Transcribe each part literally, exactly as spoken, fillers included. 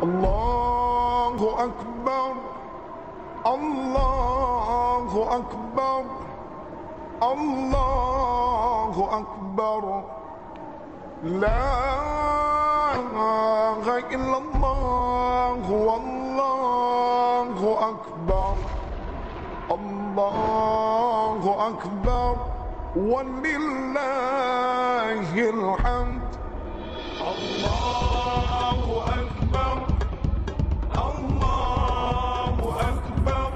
Allahu Akbar, Allahu Akbar, Allahu Akbar. La ilaha illallah, wallahu akbar, Allahu akbar, walillahil hamd. Allahu akbar, Allahu akbar.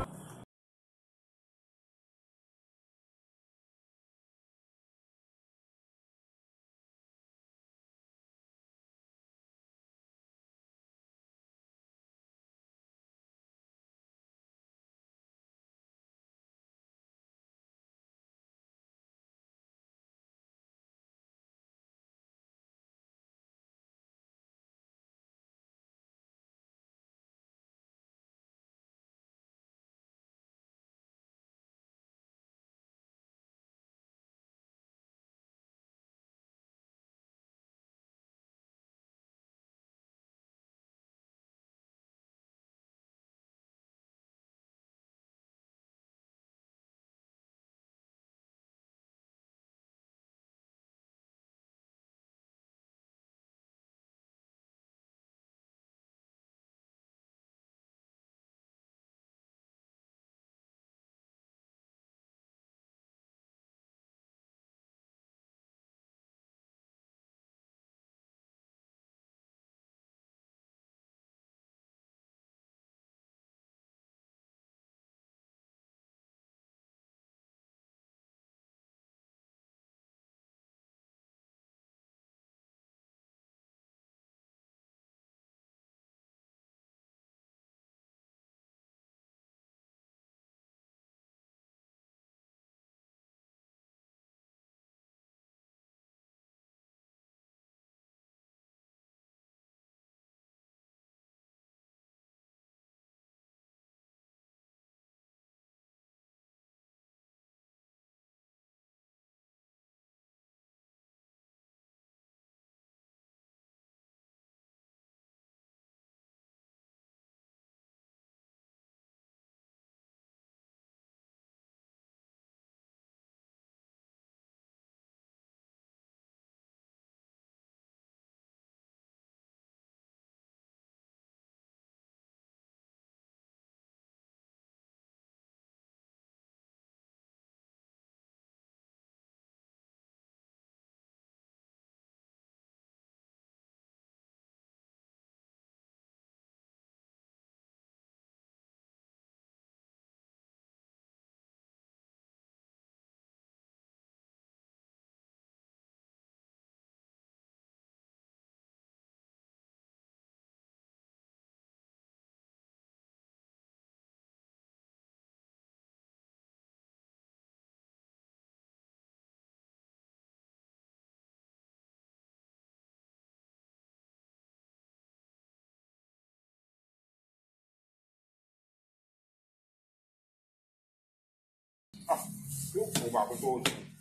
Mau apa tuh?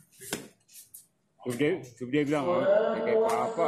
Terus dia, terus dia bilang, oh, kayak apa?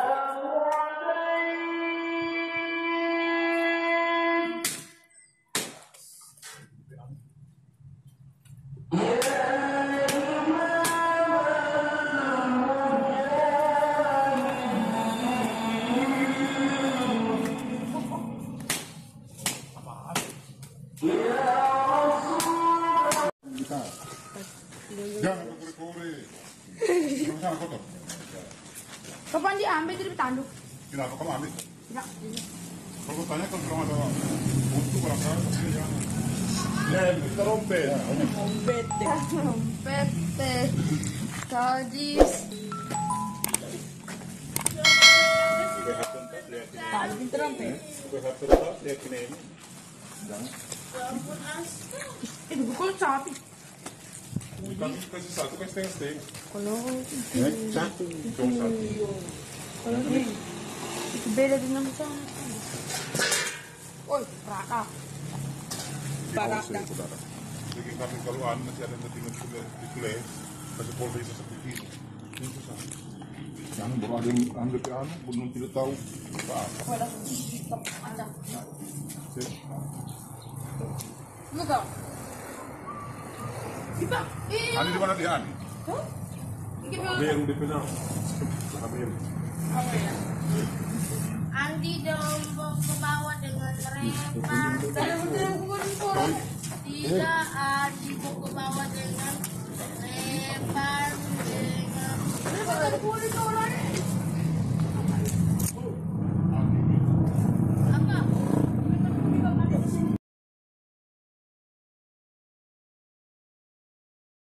Jangan kore-kore. Kamu sana foto. Kapan diambil dari tanduk? Kenapa kamu ambil? Tidak. Kalau tanya kalau kamu ada untuk berapa? Jangan. Trompet. Trompet. Trompet. Kadis. Tadi trompet. Eh, bukan sapi. Kami kasih satu kan setengah-setengah. Kalau Satu. Cuma satu. kalau ini itu beda dengan sana. Oi, raka. Barak. Jadi kami kalau anu masih ada nanti nanti ditulis kasih polisi seperti ini. Ini susah. Yang baru ada yang ambil ke anu, belum tidak tahu apa-apa. Wadah hitam ada. Sip. Lu kau? Kita. Ani di mana dia Ani? Hah? Ada yang di final. Ada yang. Oh ya. Andi dong ke bawah dengan rempah. Ada betul yang kumpul. Tidak, Andi mau ke bawah dengan rempah dengan. Ada kulit orang.